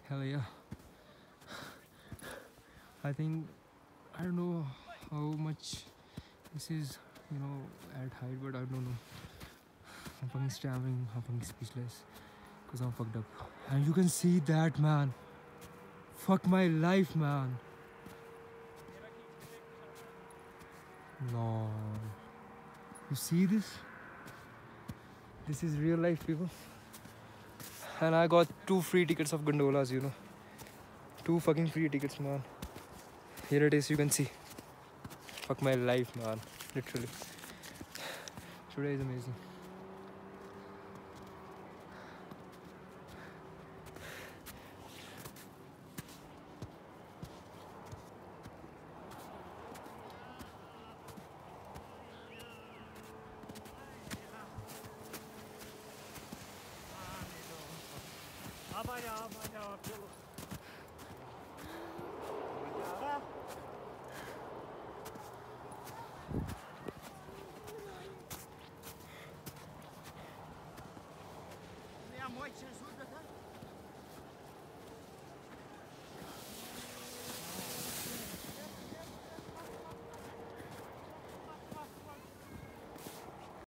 Hell yeah. I think I don't know how much this is, at height, but I don't know. I'm fucking stammering, I'm fucking speechless because I'm fucked up. And you can see that, man. Fuck my life, man. No. You see this? This is real life, people. And I got 2 free tickets of gondolas, 2 fucking free tickets, man. Here it is, you can see. Fuck my life, man. Literally. Today is amazing. Minha mãe te ajuda,